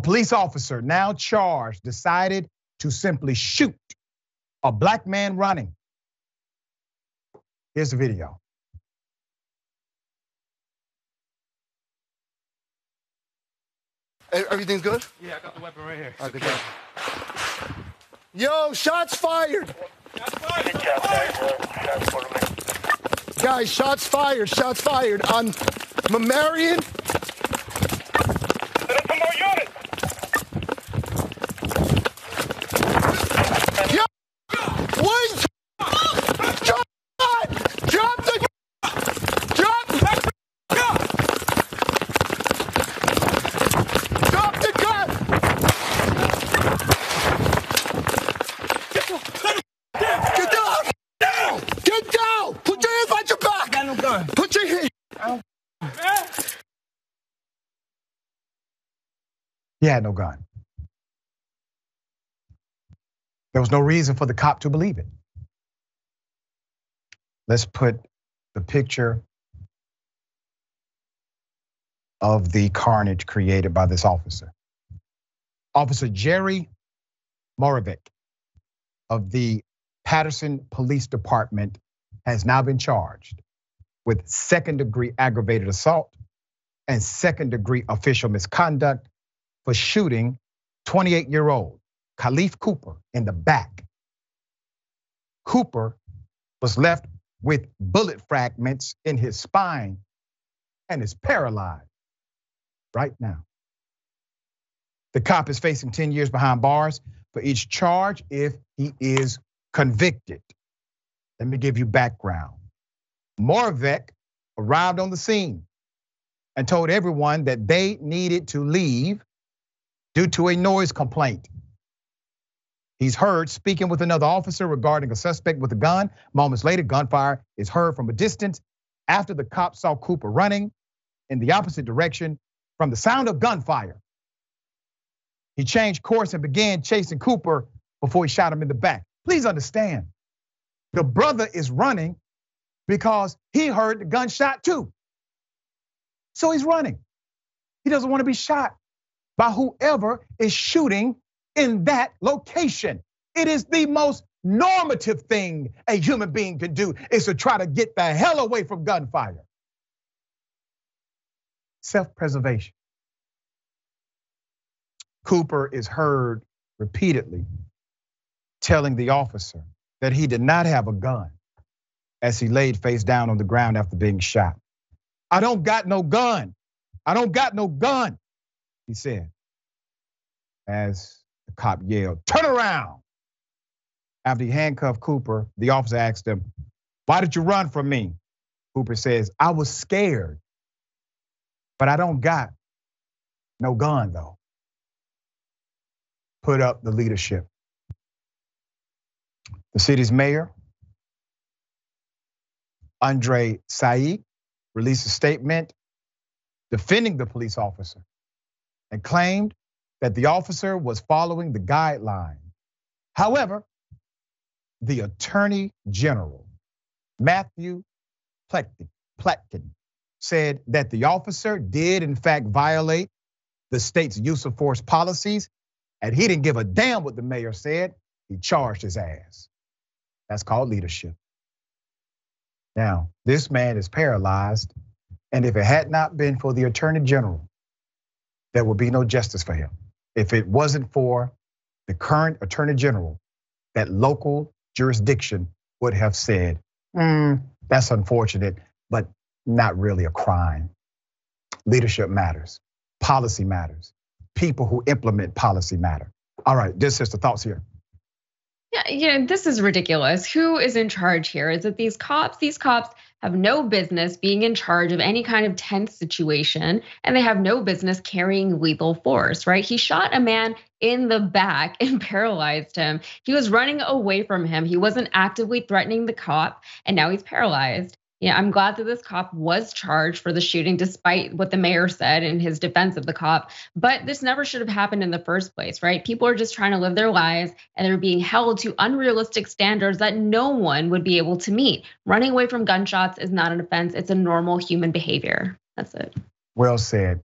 police officer now charged decided to simply shoot a black man running. Here's the video. Everything's good? Yeah, I got the weapon right here. Okay, good. Yo, shots fired! Shots fired! Shots fired! Guys, shots fired, shots fired on Marion. Set up some more units! Yo! Wait! Drop the gun! Drop the gun! Drop the gun! Drop the gun! Get down! Get down! Put your hands behind your back! I got no gun. Put your hands. He had no gun. There was no reason for the cop to believe it. Let's put the picture of the carnage created by this officer. Officer Jerry Moravek of the Paterson Police Department has now been charged with second-degree aggravated assault and second-degree official misconduct for shooting 28-year-old Khalif Cooper in the back. Cooper was left with bullet fragments in his spine and is paralyzed right now. The cop is facing 10 years behind bars for each charge if he is convicted. Let me give you background. Moravek arrived on the scene and told everyone that they needed to leave due to a noise complaint. He's heard speaking with another officer regarding a suspect with a gun. Moments later, gunfire is heard from a distance after the cop saw Cooper running in the opposite direction from the sound of gunfire. He changed course and began chasing Cooper before he shot him in the back. Please understand, the brother is running because he heard the gunshot too. So he's running. He doesn't want to be shot by whoever is shooting in that location. It is the most normative thing a human being can do, is to try to get the hell away from gunfire. Self-preservation. Cooper is heard repeatedly telling the officer that he did not have a gun as he laid face down on the ground after being shot. I don't got no gun. I don't got no gun, he said, as the cop yelled, "Turn around." After he handcuffed Cooper, the officer asked him, "Why did you run from me?" Cooper says, "I was scared, but I don't got no gun though." Put up the leadership. The city's mayor, Andre Said, released a statement defending the police officer and claimed that the officer was following the guideline. However, the Attorney General, Matthew Platkin, said that the officer did in fact violate the state's use of force policies, and he didn't give a damn what the mayor said. He charged his ass. That's called leadership. Now, this man is paralyzed, and if it had not been for the Attorney General, there would be no justice for him. If it wasn't for the current Attorney General, that local jurisdiction would have said, that's unfortunate, but not really a crime. Leadership matters, policy matters. People who implement policy matter. All right, this is the thoughts here. Yeah, this is ridiculous. Who is in charge here? Is it these cops? These cops have no business being in charge of any kind of tense situation, and they have no business carrying lethal force, right? He shot a man in the back and paralyzed him. He was running away from him. He wasn't actively threatening the cop, and now he's paralyzed. Yeah, I'm glad that this cop was charged for the shooting, despite what the mayor said in his defense of the cop. But this never should have happened in the first place, right? People are just trying to live their lives, and they're being held to unrealistic standards that no one would be able to meet. Running away from gunshots is not an offense. It's a normal human behavior. That's it. Well said.